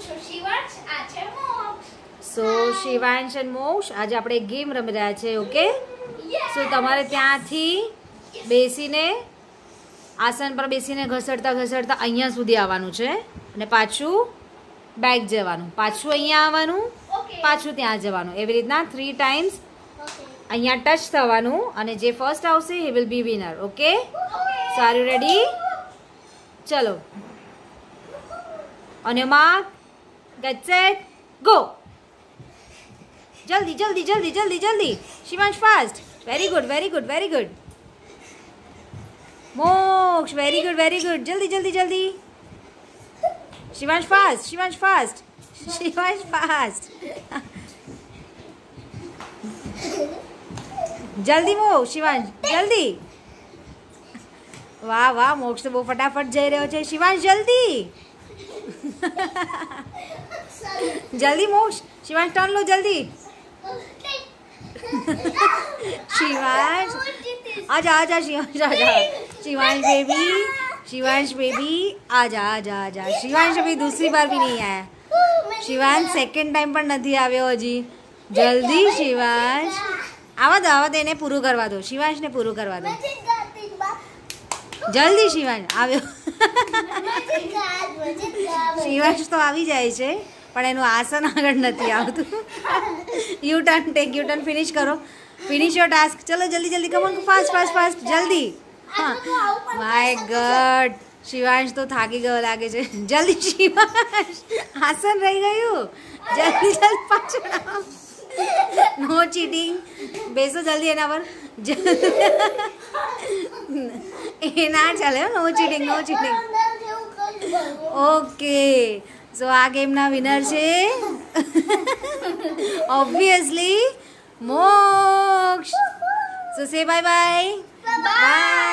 સો Shivansh and મોક્ષ આજે આપણે ગેમ રમી રહ્યા છે. ઓકે, સો તમારે ત્યાંથી બેસીને આસન પર બેસીને ઘસડતા ઘસડતા અહીંયા સુધી આવવાનું છે અને પાછું બેક જવાનું, પાછું અહીંયા આવવાનું, પાછું ત્યાં જવાનું. એવી રીતના 3 ટાઈમ્સ અહીંયા ટચ થવાનું અને જે ફર્સ્ટ આવશે he will be winner. Okay, so are you ready? ચલો, on your mark, get set, go. जल्दी जल्दी जल्दी जल्दी जल्दी. Shivansh fast. Very good very good very good. Moksh very good very good. जल्दी जल्दी जल्दी. Shivansh fast Shivansh fast Shivansh fast. जल्दी मोक्ष शिवांश जल्दी. वाह वाह, मोक्ष तो बहुत फटाफट जई रह्यो छे. शिवांश जल्दी. जल्दी मोक्ष. शिवांश टर्न लो जल्दी. शिवांश आजा आजा. शिवांश आजा. शिवांश बेबी शिवांश बेबी आजा आजा आजा. शिवांश अभी दूसरी बार भी नहीं आया. शिवांश सेकंड टाइम पर नहीं आव्यो हजी. जल्दी शिवांश. आवा दो एने पूरू करवा दो. शिवांश ने पूरू करवा दो. जल्दी शिवांश आव्यो. शिवांश तो आवी जाए छे पण एनु आसन आगळ नथी आवतुं. U turn take U turn. Finish करो. Finish your task. चलो जल्दी जल्दी. Come on fast fast fast जल्दी. हाँ, माय गॉड, शिवांश तो थाकी गयो लागे छे. जल्दी शिवांश, आसन रही गयुं. जल्दी जल्दी पाछो. No cheating. बेसो जल्दी एना पर. ए ना चले. No cheating no cheating. Okay, so आ गेम ना विनर छे ऑब्वियसली मोक्ष. सो से बाय बाय बाय.